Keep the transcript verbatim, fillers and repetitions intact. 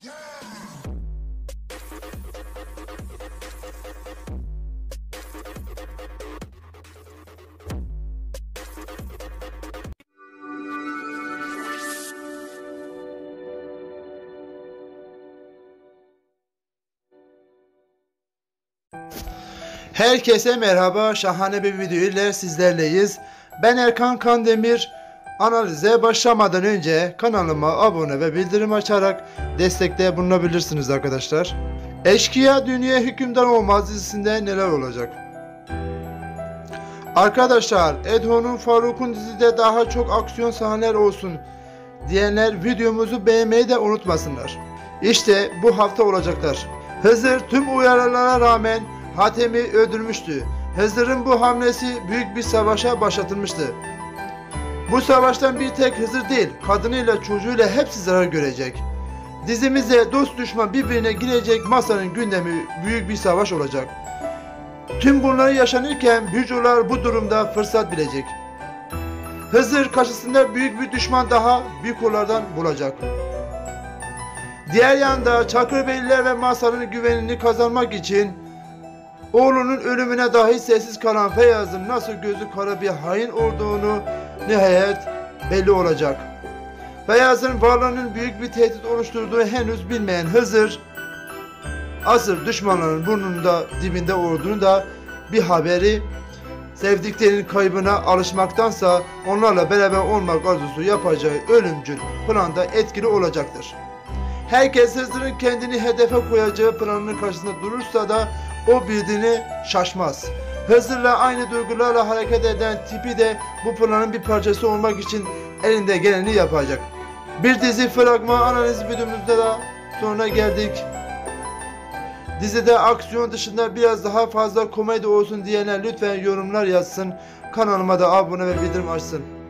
Herkese merhaba, şahane bir video ile sizlerleyiz. Ben Erkan Kandemir. Analize başlamadan önce kanalıma abone ve bildirim açarak destekte bulunabilirsiniz arkadaşlar. Eşkıya Dünya Hükümdar Olmaz dizisinde neler olacak? Arkadaşlar, Edho'nun Faruk'un dizide daha çok aksiyon sahneler olsun diyenler videomuzu beğenmeyi de unutmasınlar. İşte bu hafta olacaklar. Hızır tüm uyarılara rağmen Hatem'i öldürmüştü. Hızır'ın bu hamlesi büyük bir savaşa başlatılmıştı. Bu savaştan bir tek Hızır değil, kadınıyla çocuğuyla hepsi zarar görecek. Dizimizde dost düşman birbirine girecek, masanın gündemi büyük bir savaş olacak. Tüm bunları yaşanırken büyücüler bu durumda fırsat bilecek. Hızır karşısında büyük bir düşman daha büyük kollardan bulacak. Diğer yanda Çakırbeyliler ve masanın güvenini kazanmak için oğlunun ölümüne dahi sessiz kalan Feyyaz'ın nasıl gözü kara bir hain olduğunu nihayet belli olacak. Feyyaz'ın varlığının büyük bir tehdit oluşturduğunu henüz bilmeyen Hızır, asıl düşmanların burnunda dibinde olduğunu da bir haberi, sevdiklerinin kaybına alışmaktansa onlarla beraber olmak arzusu yapacağı ölümcül planda etkili olacaktır. Herkes Hızır'ın kendini hedefe koyacağı planının karşısında durursa da o bildiğini şaşmaz. Hızır'la aynı duygularla hareket eden tipi de bu planın bir parçası olmak için elinde geleni yapacak. Bir dizi fragman analiz videomuzda da sonuna geldik. Dizide aksiyon dışında biraz daha fazla komedi olsun diyenler lütfen yorumlar yazsın. Kanalıma da abone ve bildirim açsın.